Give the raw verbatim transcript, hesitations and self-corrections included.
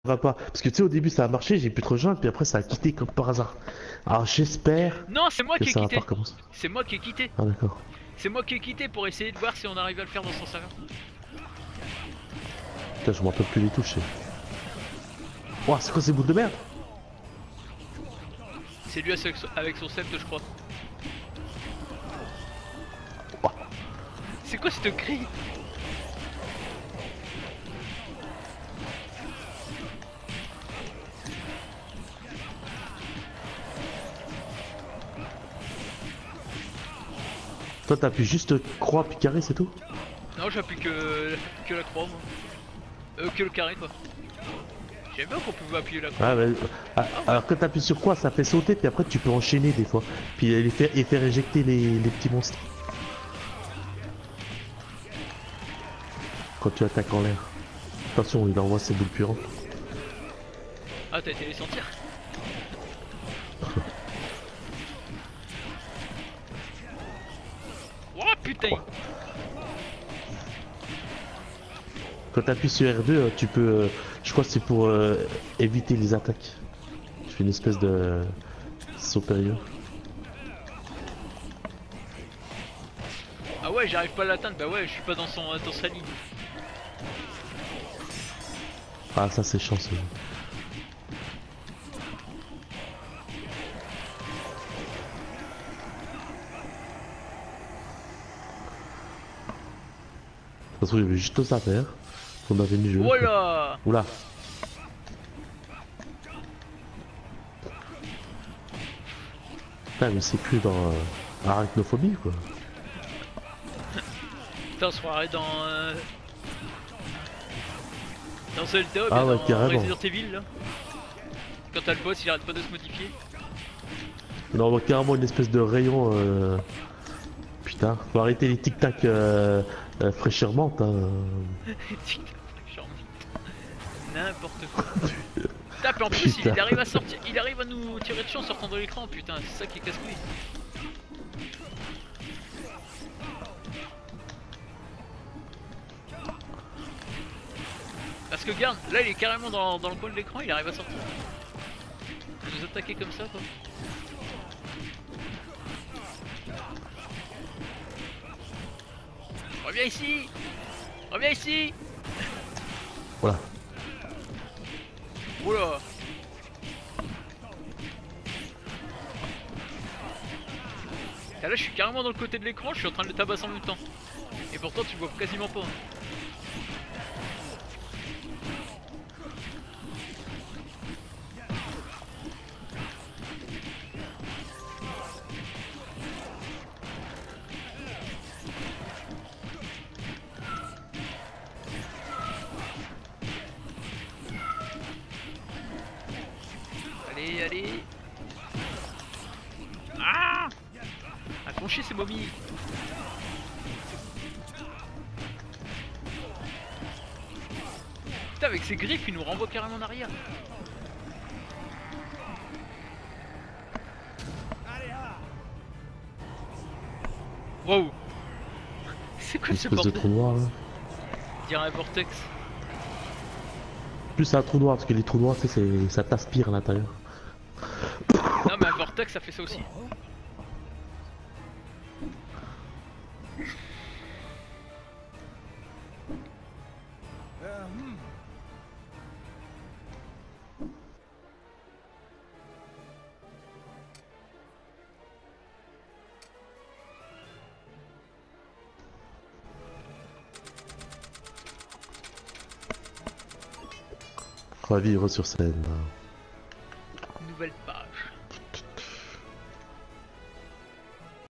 va pas. Parce que tu sais, au début ça a marché, j'ai pu te rejoindre, puis après ça a quitté comme par hasard. Alors j'espère Non, c'est moi que qui ai ça va pas quitté. recommencer. C'est moi qui ai quitté. Ah d'accord. C'est moi qui ai quitté pour essayer de voir si on arrive à le faire dans son serveur. Putain, je m'en rappelle plus les touches. Ouah, c'est quoi ces boules de merde? C'est lui avec son sceptre, je crois. Ouah. C'est quoi cette grille? Toi t'appuies juste croix puis carré, c'est tout? Non, j'appuie que, que la croix, moi. Euh, que le carré, quoi. J'aime bien qu'on pouvait appuyer la croix. Ah, bah, ah, alors quand t'appuies sur quoi, ça fait sauter, puis après tu peux enchaîner des fois. Puis et faire, et faire éjecter les, les petits monstres. Quand tu attaques en l'air. Attention, il envoie ses boules puantes. Ah, t'as été les sentir? Oh putain! Ouais. Quand t'appuies sur R deux, tu peux... Euh, je crois que c'est pour euh, éviter les attaques. Je fais une espèce de saut périlleux. Ah ouais, j'arrive pas à l'atteindre, bah ouais, je suis pas dans, son, dans sa ligne. Ah ça c'est chanceux. De toute façon, il y avait juste ça à faire. On avait mis le jeu. Oh là! Oula. Putain, mais c'est que dans euh, Arachnophobie quoi. Putain, on se croirait dans... Euh... Dans Zelda, Ah ouais, dans carrément. Resident Evil, là. Quand t'as le boss, il arrête pas de se modifier. Il envoie carrément une espèce de rayon. Euh... Putain, faut arrêter les tic-tac euh, euh, fraîcheur menthe. Hein. N'importe quoi. Putain, puis en plus, il, il arrive à sortir, il arrive à nous tirer dessus en sortant de l'écran, putain, c'est ça qui est casse-couille. Parce que regarde, là il est carrément dans, dans le coin de l'écran, il arrive à sortir. À nous attaquer comme ça, quoi. Reviens ici! Reviens ici! Voilà. Oula! Là je suis carrément dans le côté de l'écran, je suis en train de le tabasser en même temps. Et pourtant tu le vois quasiment pas. Allez, allez! Ah! Ah, font chier ces momies! Putain, avec ses griffes, il nous renvoie carrément en arrière. Wow! C'est quoi ce Espèce de bordel? trou noir là. Dire un vortex. Plus c'est un trou noir, parce que les trous noirs, tu sais, ça t'aspire à l'intérieur. Non, mais un vortex, ça fait ça aussi. Revivre sur scène.